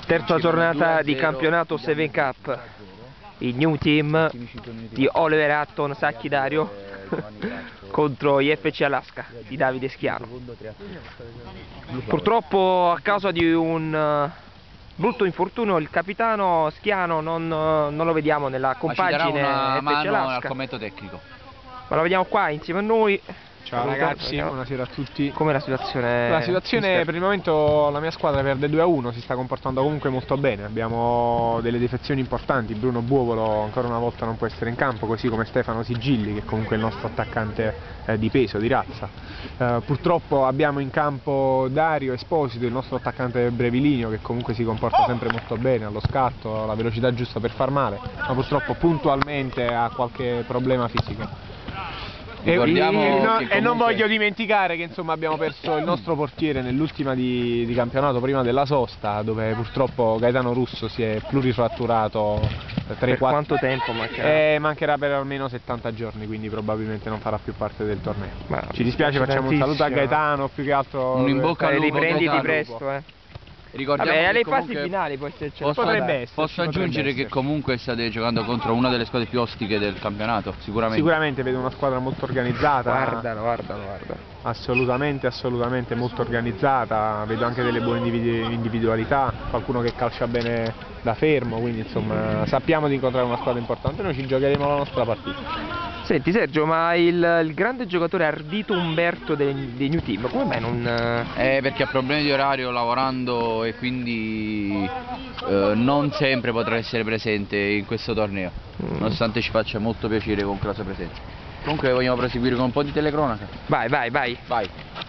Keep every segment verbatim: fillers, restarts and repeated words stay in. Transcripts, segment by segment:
Terza giornata di campionato Seven Cup, il new team di Oliver Hutton Sacchi Dario contro gli F C Alaska di Davide Schiano. Purtroppo a causa di un brutto infortunio il capitano Schiano non, non lo vediamo nella compagine una F C mano Alaska, al commento tecnico. ma lo vediamo qua insieme a noi. Ciao ragazzi, buonasera a tutti. Com'è la situazione? La situazione per il momento, la mia squadra perde due a uno, si sta comportando comunque molto bene. Abbiamo delle defezioni importanti, Bruno Buovolo ancora una volta non può essere in campo, così come Stefano Sigilli, che comunque è il nostro attaccante eh, di peso, di razza. Eh, purtroppo abbiamo in campo Dario Esposito, il nostro attaccante brevilineo, che comunque si comporta sempre molto bene, allo scatto, la velocità giusta per far male, ma purtroppo puntualmente ha qualche problema fisico. E, e, no, comunque... e non voglio dimenticare che insomma abbiamo perso il nostro portiere nell'ultima di, di campionato prima della sosta, dove purtroppo Gaetano Russo si è plurifratturato tre quattro. Quanto tempo mancherà? Eh, mancherà per almeno settanta giorni, quindi probabilmente non farà più parte del torneo. Ma ci dispiace, facciamo un saluto a Gaetano, più che altro un in bocca al lupo, riprenditi presto, eh. Ricordiamo Vabbè, alle comunque... fasi finali poi se ce posso, potrebbe essere, posso aggiungere che comunque state giocando contro una delle squadre più ostiche del campionato, sicuramente. Sicuramente vedo una squadra molto organizzata. Guardalo, guardalo, guardalo. Assolutamente, assolutamente molto organizzata, vedo anche delle buone individualità, qualcuno che calcia bene da fermo, quindi insomma sappiamo di incontrare una squadra importante, noi ci giocheremo la nostra partita. Senti Sergio, ma il, il grande giocatore Ardito Umberto dei, dei New Team, come mai non... Eh, perché ha problemi di orario lavorando e quindi eh, non sempre potrà essere presente in questo torneo, mm. nonostante ci faccia molto piacere con la sua presenza. Comunque vogliamo proseguire con un po' di telecronaca. Vai, vai, vai. Vai.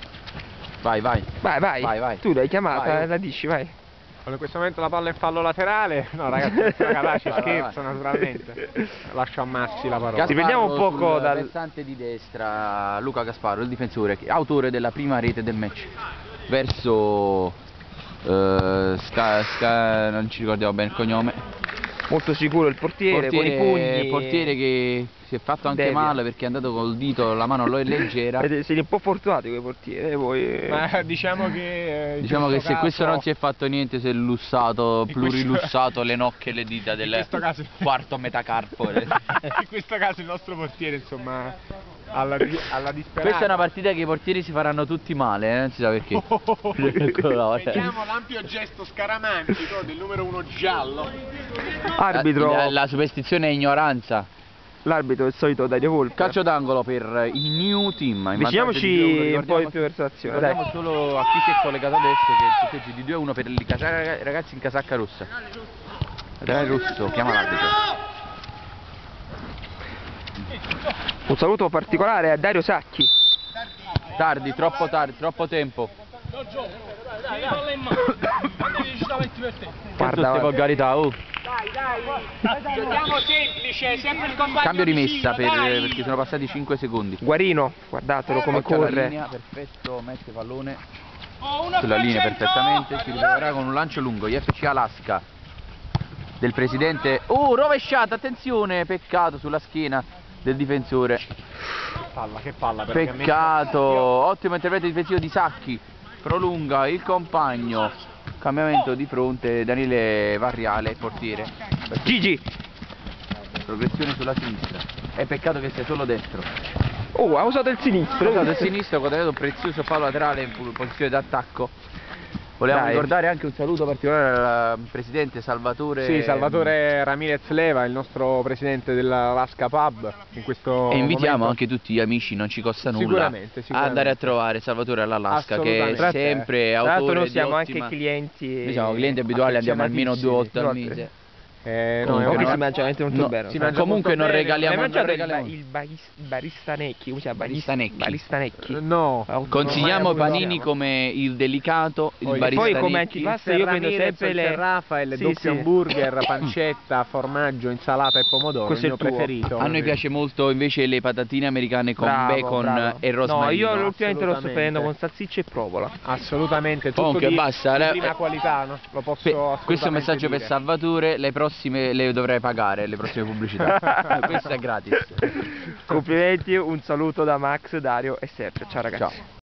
Vai, vai. Vai, vai. vai, vai. Tu l'hai chiamata, vai. La dici, vai. Allora, in questo momento la palla è in fallo laterale. No ragazzi, non sono capace, scherzo naturalmente. Lascio a Massi la parola. Riprendiamo un poco dal versante di destra Luca Gasparo, il difensore, autore della prima rete del match. Verso uh, Sca, Sca, non ci ricordiamo bene il cognome. Molto sicuro il portiere, portiere con i pugni. Portiere che si è fatto anche Devia. male perché è andato col dito, la mano lo è leggera. Siete un po' fortunati quei portieri, voi... Ma diciamo che... Eh, diciamo che se caso... questo non si è fatto niente, si è lussato, plurilussato le nocche e le dita del caso... quarto metacarpo. In questo caso il nostro portiere, insomma, alla, alla disperata. Questa è una partita che i portieri si faranno tutti male, eh? Non si sa perché. Oh, oh, oh, oh. Vediamo l'ampio gesto scaramantico del numero uno giallo. Arbitro. La, la superstizione è ignoranza. L'arbitro è il solito Dario Volpe. Calcio d'angolo per il new team. Avviciniamoci un po' più verso l'azione. Guardiamo solo a chi si è collegato adesso che il punteggio di due a uno per i ragazzi in casacca rossa. Dario Russo chiama l'arbitro. Un saluto particolare a Dario Sacchi. Tardi, troppo tardi, troppo tempo. Guarda, queste volgarità, oh. Dai, dai, giochiamo semplice, sempre il compagno Cambio di messa vicino, per, perché sono passati cinque secondi. Guarino, guardatelo come Occhio corre. linea, perfetto, mette pallone oh, sulla linea perfettamente, si ritroverà con un lancio lungo, gli F C Alaska del presidente. Oh, rovesciata, attenzione, peccato sulla schiena del difensore. Che palla, che palla. Peccato, ottimo intervento difensivo di Sacchi, prolunga il compagno. Cambiamento di fronte, Daniele Varriale, portiere. Gigi. Progressione sulla sinistra. È peccato che sia solo destro. Oh, ha usato il sinistro. Ha usato il sinistro, ha guadagnato un prezioso fallo laterale in posizione d'attacco. Volevamo Dai. ricordare anche un saluto particolare al presidente Salvatore. Sì, Salvatore Ramirez Leva, il nostro presidente dell'Alaska Pub. In questo e invitiamo momento... anche tutti gli amici, non ci costa nulla, sicuramente, sicuramente. a andare a trovare Salvatore all'Alaska, che è sempre Tra autore l'altro noi di siamo ottima... anche clienti. Noi siamo clienti abituali, andiamo almeno due volte al mese. Eh, no, Comunque una... si mangia veramente molto no, bene. Si mangia comunque non bene. regaliamo, Hai mangiato non il, ba regaliamo. il baris baristanecchi, come si chiama? Baristanecchi. Baristanecchi. No. Consigliamo i panini come il delicato, il Poi, baristanecchi. poi come antipasto io prendo sempre le Raffaele, sì, doppio sì. hamburger, pancetta, formaggio, insalata e pomodoro. Questo il è mio il tuo. preferito. A noi piace molto invece le patatine americane con bravo, bacon bravo. e rosmarino. No, io ultimamente lo sto assolutamente. prendendo con salsiccia e provola. Assolutamente, tutto Comunque di, basta, di le- prima qualità, no? Lo posso Pe- assolutamente questo è un messaggio dire. per Salvatore, le prossime le dovrai pagare, le prossime pubblicità. Questo è gratis. Complimenti, un saluto da Max, Dario e Sergio. Ciao ragazzi. Ciao.